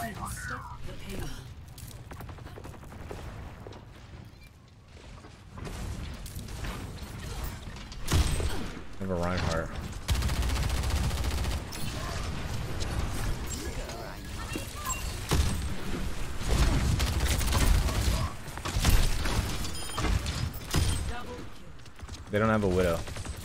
I have a Reinhardt. They don't have a Widow.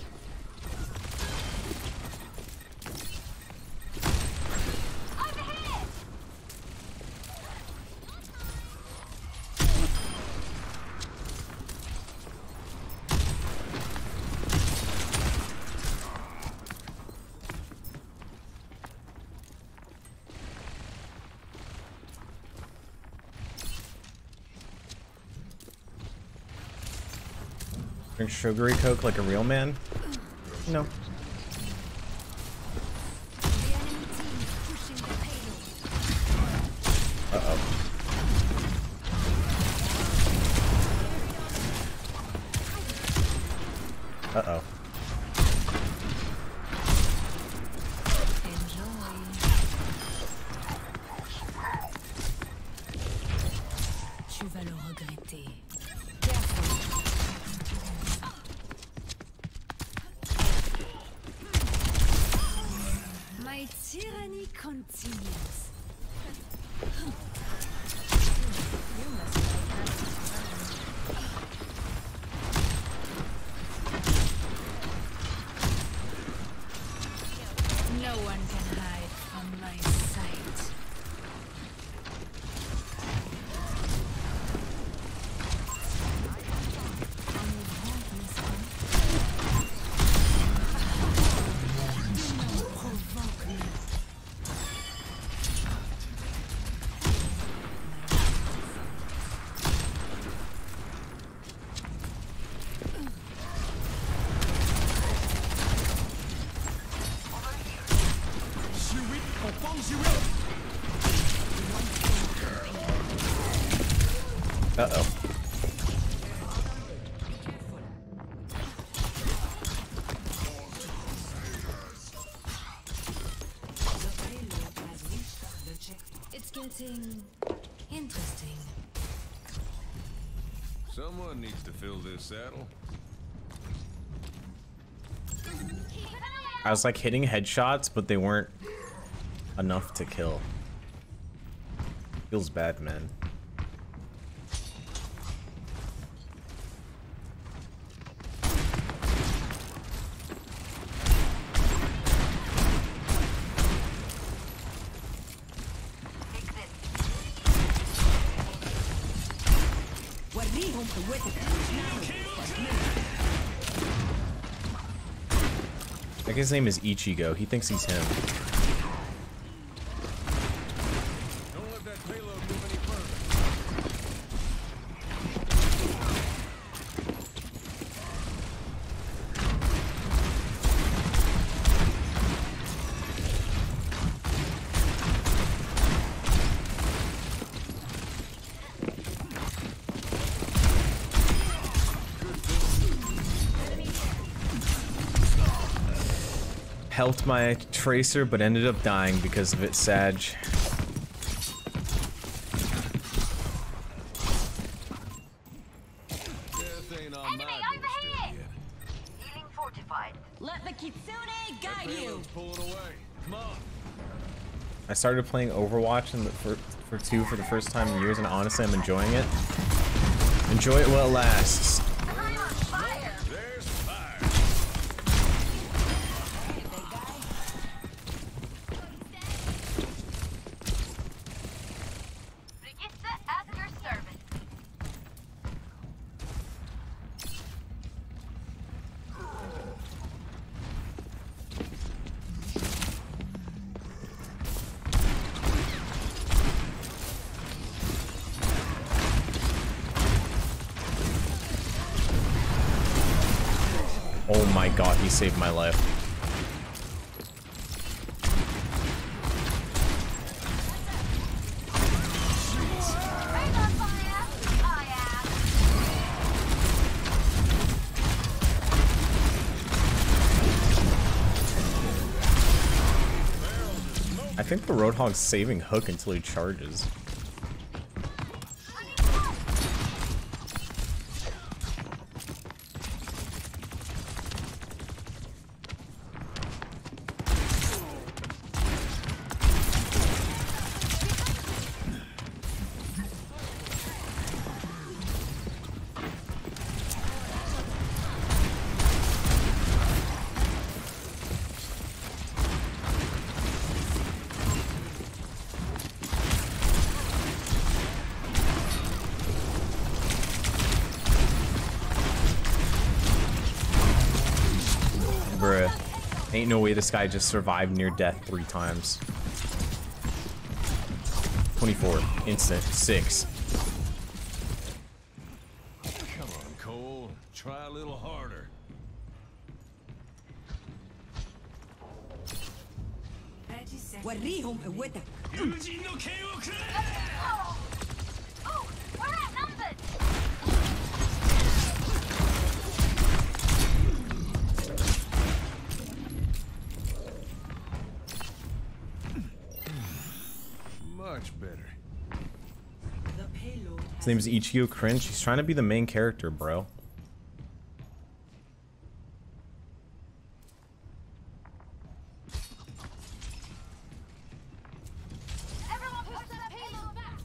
Drink sugary Coke like a real man? No. Uh-oh. Uh-oh. Tu vas le regretter. My tyranny continues. No one can hide from my sight. Uh-oh. It's getting interesting. Someone needs to fill this saddle. I was like hitting headshots, but they weren't enough to kill. Feels bad, man. I think his name is Ichigo. He thinks he's him. Don't let that payload move any further. Helped my Tracer, but ended up dying because of it, Sag. Enemy over here! Healing fortified. Let the Kitsune guide you. Payload's pulling away. Come on. I started playing Overwatch for 2 for the first time in years, and honestly, I'm enjoying it. Enjoy it while it lasts. I'm on fire! There's fire. Brigitte at your service. Oh my god, he saved my life. I'm on fire! I am! I think the Roadhog's saving Hook until he charges. Bruh. Ain't no way this guy just survived near death 3 times. 24. Instant. 6. Come on, Cole. Try a little harder. وريهم قوتك. Oh, we're outnumbered. Much better. The payload has His name's Ichigo Cringe. He's trying to be the main character, bro. Everyone push that payload back.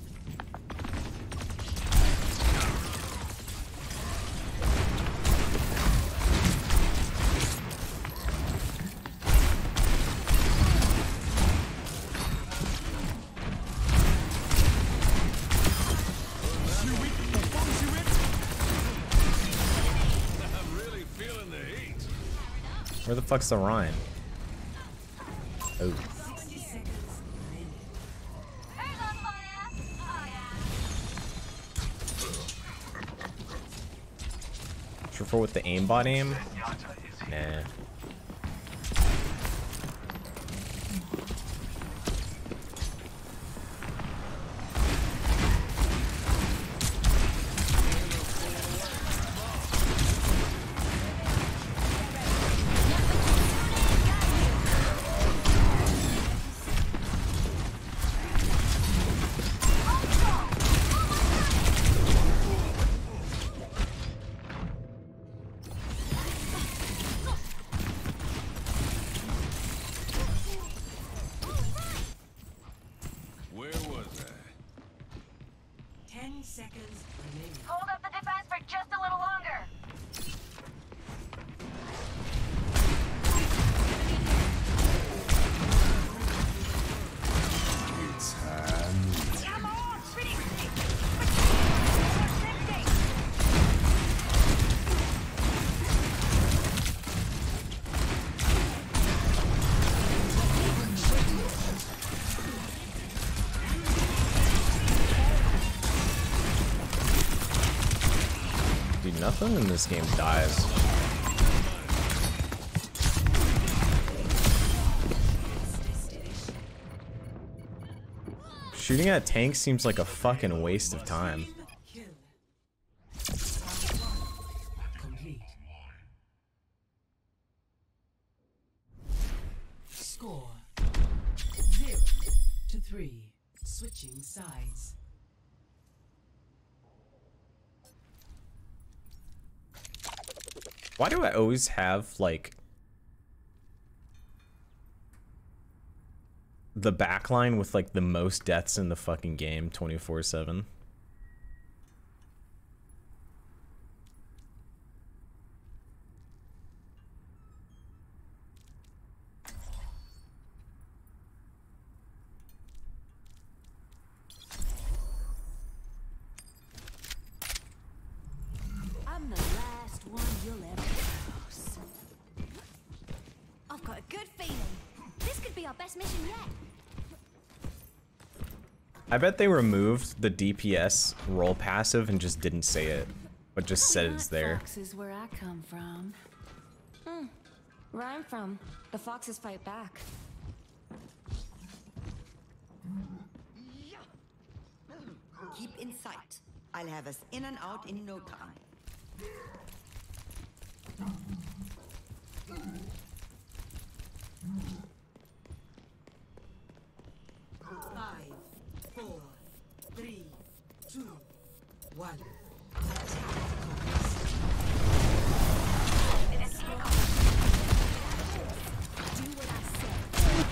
I'm really feeling the heat. Where the fuck's the Ryan? Oh. 60 seconds remaining. Payload fire. Oh, yeah. Sure for what the aimbot aim? Nah. Where was I? 10 seconds remaining. Hold up the defense for just a little longer. It's time. I'm on. Pretty sick. Dude, nothing in this game dies. Shooting at tanks seems like a fucking waste of time. Kill. Complete. Score 0-3. Switching sides. Why do I always have, like, the backline with, like, the most deaths in the fucking game 24/7? I'm the last one you'll ever cross. I've got a good feeling. This could be our best mission yet. I bet they removed the DPS roll passive and just didn't say it, but just said it's there. Fox is where I come from. Where I'm from, the foxes fight back. Keep in sight. I'll have us in and out in no time. 4, 3, 2, 1. Attack commenced. Do what I said.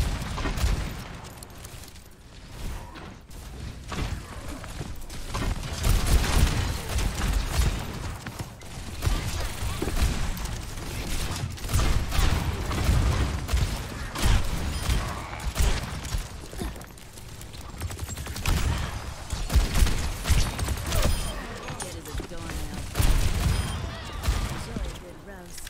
Get as a doornail. Enjoy a good roast.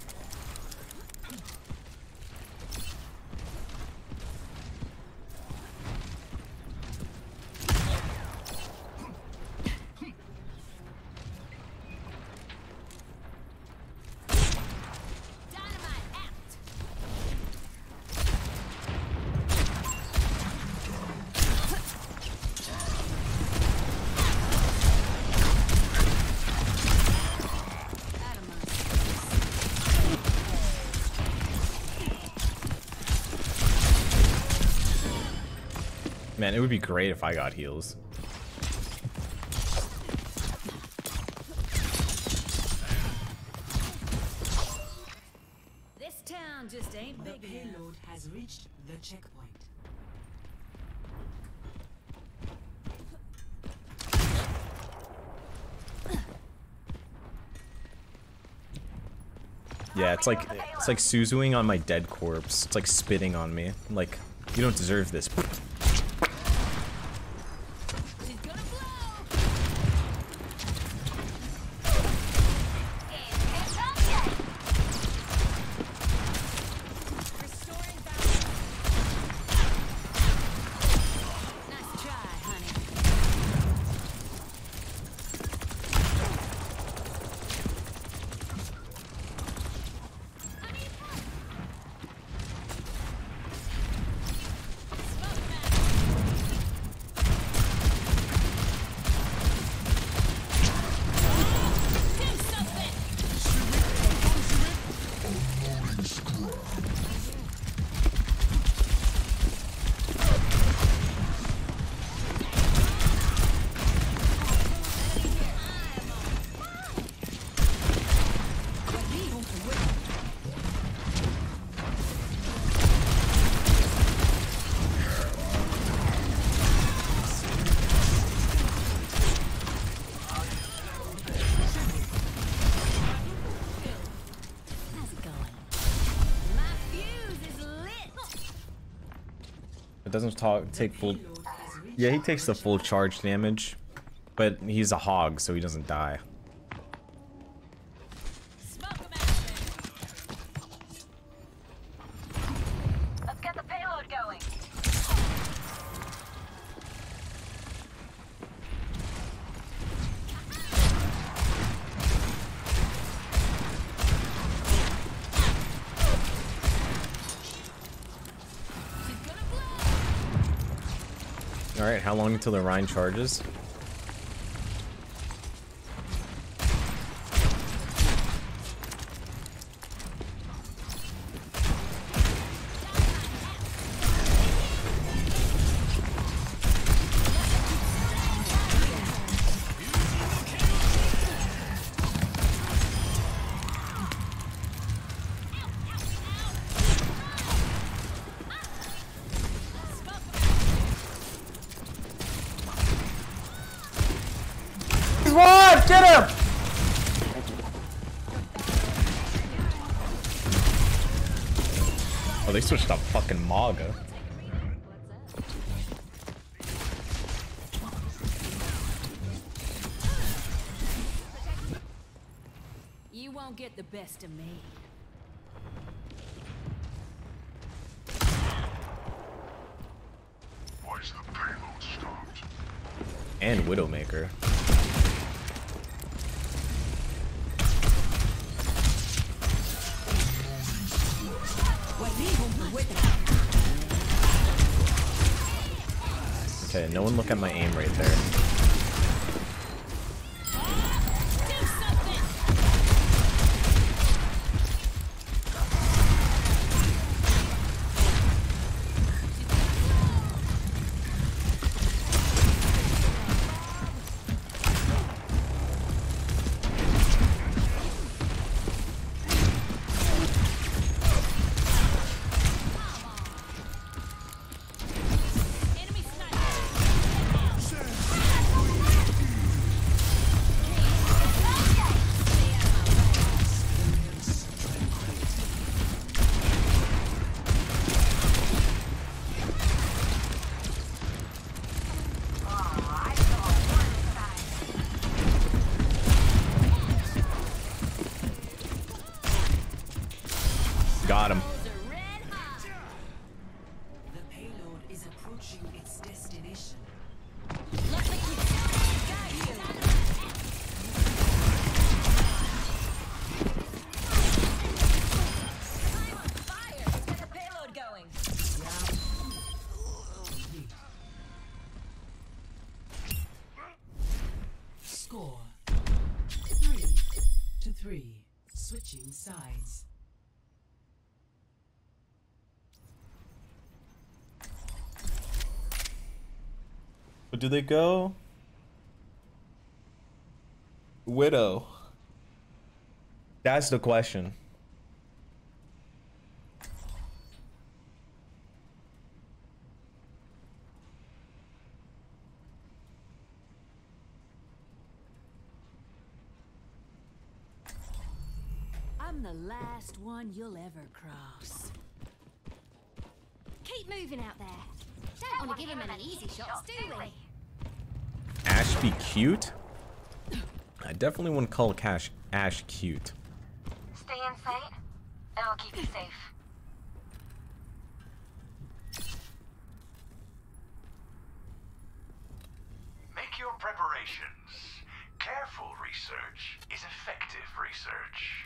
Dynamite out. Man, it would be great if I got heals. This town just ain't The big enough. payload has reached the checkpoint. Yeah, it's like Suzuing on my dead corpse. It's like spitting on me. Like, you don't deserve this. She's gonna blow. It's up yet. Restoring balance. Nice try, honey. I need help. Smoke man. Do something. How's it going? My fuse is lit. It doesn't take full. Payload has reached Yeah, he takes the full charge damage, but he's a hog, so he doesn't die. Smoke 'em out. Let's get the payload going. She's gonna blow. All right, how long until the Rhine charges? He's alive! Get him! Oh, they switched up fucking Maga. You won't get the best of me. Why's the payload stopped? And Widowmaker. Okay, no one look at my aim right there. Do something. Switching sides. But do they go? Widow. That's the question. I'm the last one you'll ever cross. Keep moving out there. Don't want to give him any easy shots, do we? Ash be cute? I definitely wouldn't call Ash cute. Stay in sight, and I'll keep you safe. Make your preparations. Careful research is effective research.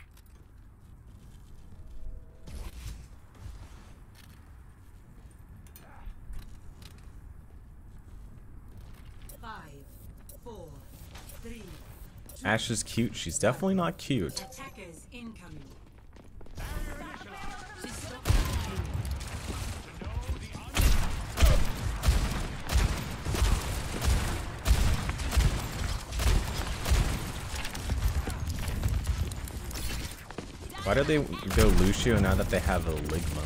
Five, four, three. Ash is cute. She's definitely not cute. Attackers incoming. Why did they go Lucio now that they have a Ligma?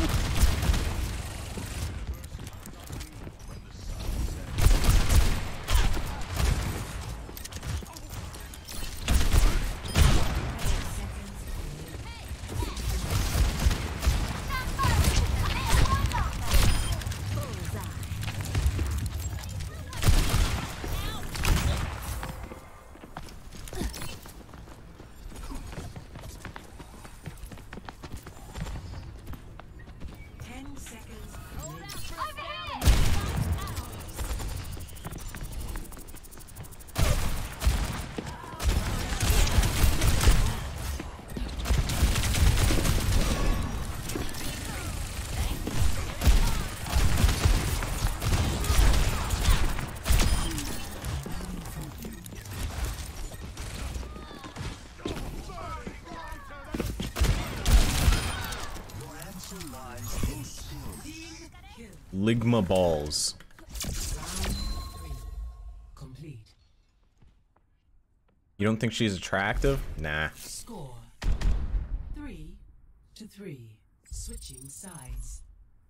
Ligma balls. Complete. You don't think she's attractive? Nah. Score 3-3. Switching sides.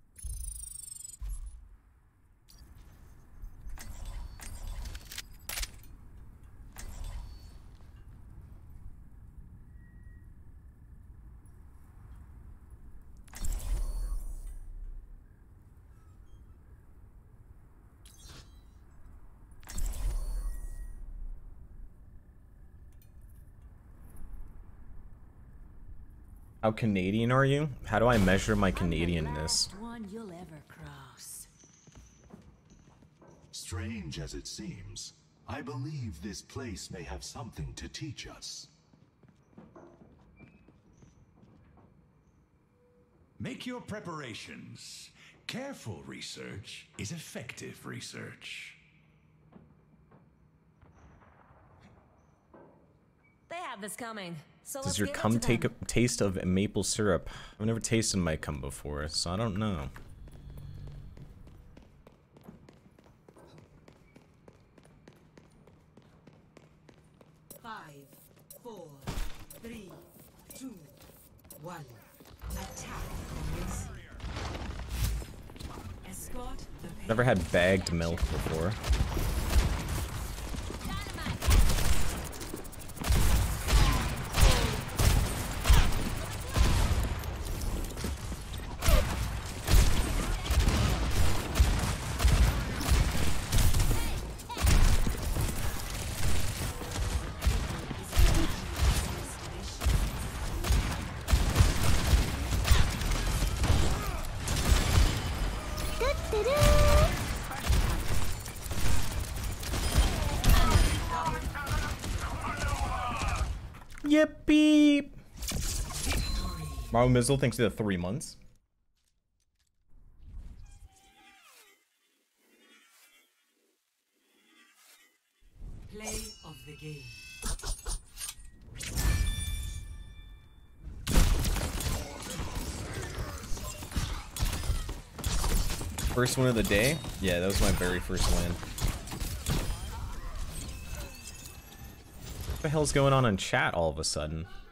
How Canadian are you? How do I measure my Canadianness? One you'll ever cross. Strange as it seems, I believe this place may have something to teach us. Make your preparations. Careful research is effective research. They have this coming. So Does let's your give it cum to take a them. taste of maple syrup? I've never tasted my cum before, so I don't know. Five, four, three, two, one. Attack commence. Escort the Never had bagged milk before. Yippee! Mario Mizzle thinks the 3 months. play of the game. First win of the day? Yeah, that was my very first win. What the hell's going on in chat all of a sudden?